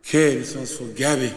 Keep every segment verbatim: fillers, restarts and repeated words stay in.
Okay, this one's for Gabby.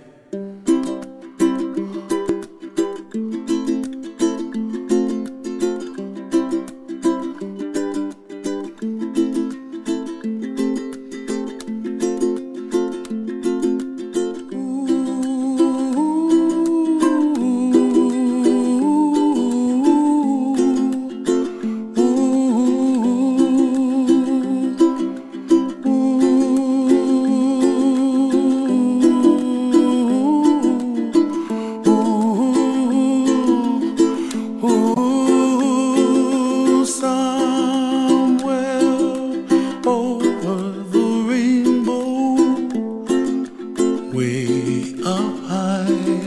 Way up high,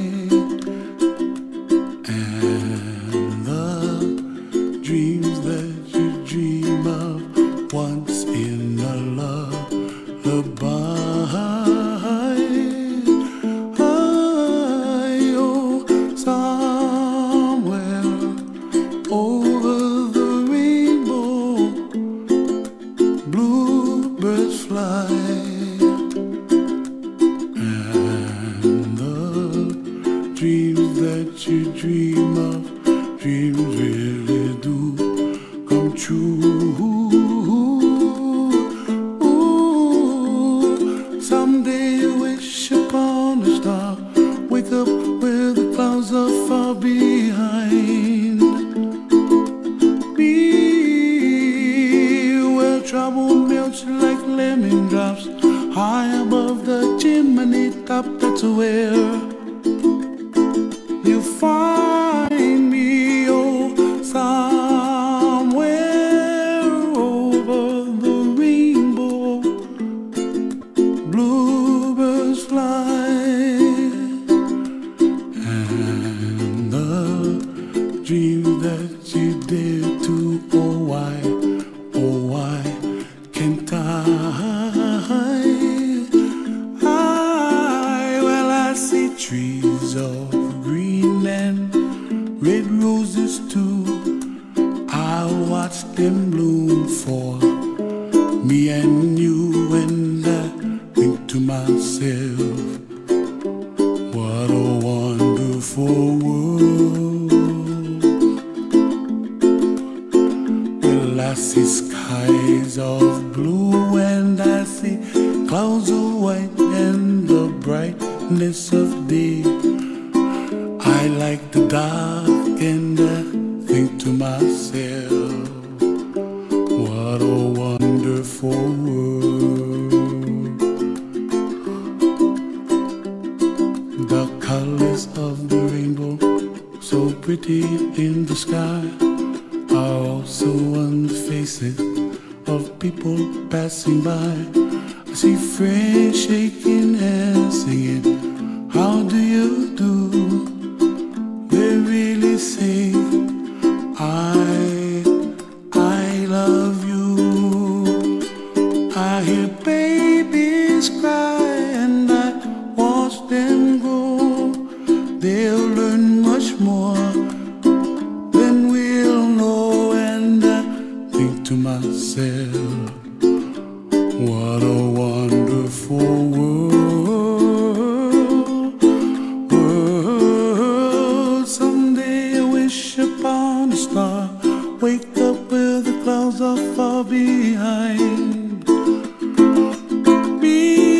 and the dreams that you dream of once in a lullaby. I, oh, somewhere over the rainbow, bluebirds fly. Dreams that you dream of, dreams really do come true. Ooh, someday you wish upon a star, wake up where the clouds are far behind me, where trouble melts like lemon drops, high above the chimney top. That's where you find me, oh, somewhere over the rainbow, bluebirds fly, and the dreams that you dare to, oh why, oh why can't I? I, well, I see trees of green and red roses too. I watch them bloom for me and you, and I think to myself, what a wonderful world. Well, I see skies of blue and I see clouds of white and the brightness of day. I like the dark and I think to myself, what a wonderful world. The colors of the rainbow, so pretty in the sky, are also on the faces of people passing by. I see friends shaking hands singing, how do you do? They really say, I, I love you. I hear babies cry and I watch them grow. They'll learn much more than we'll know, and I think to myself, what a wonderful world. Upon a star, wake up where the clouds are far behind me,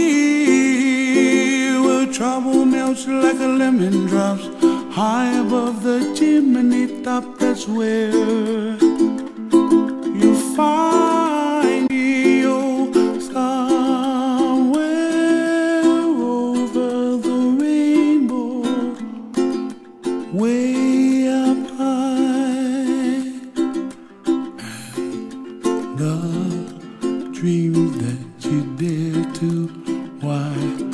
where trouble melts like a lemon drops, high above the chimney top. That's where you find me, oh, somewhere over the rainbow, way up high, and the dreams that you dare to, why